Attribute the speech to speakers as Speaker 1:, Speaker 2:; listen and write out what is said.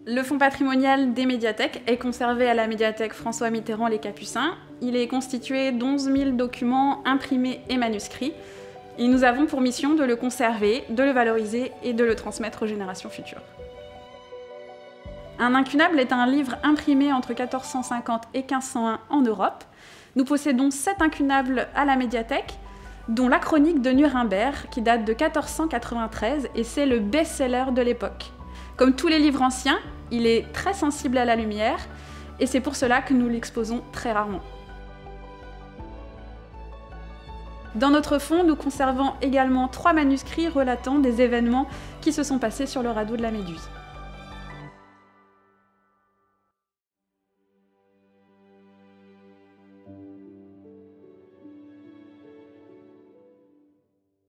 Speaker 1: Le fonds patrimonial des médiathèques est conservé à la médiathèque François Mitterrand Les Capucins. Il est constitué d'11 000 documents imprimés et manuscrits. Et nous avons pour mission de le conserver, de le valoriser et de le transmettre aux générations futures. Un incunable est un livre imprimé entre 1450 et 1501 en Europe. Nous possédons 7 incunables à la médiathèque, dont la chronique de Nuremberg, qui date de 1493, et c'est le best-seller de l'époque. Comme tous les livres anciens, il est très sensible à la lumière, et c'est pour cela que nous l'exposons très rarement. Dans notre fonds, nous conservons également 3 manuscrits relatant des événements qui se sont passés sur le radeau de la Méduse.